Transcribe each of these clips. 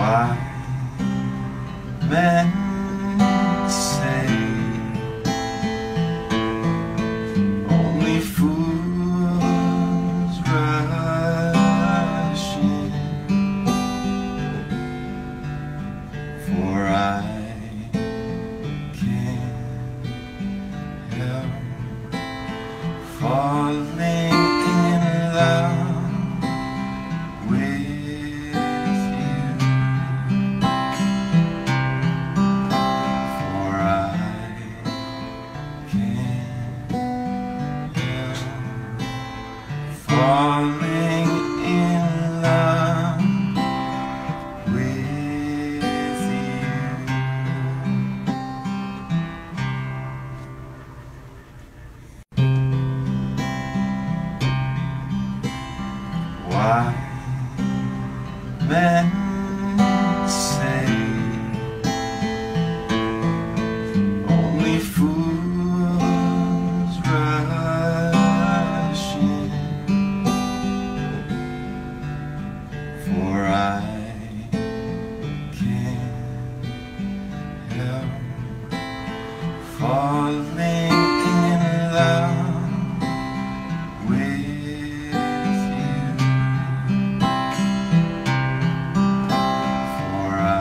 Why men say only fools rush in, for I can't help falling in love with you, for I can't help falling in love with you. Why men say only fools rush in, for I can't help falling in love with you, for I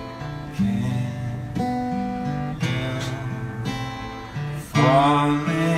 can't help falling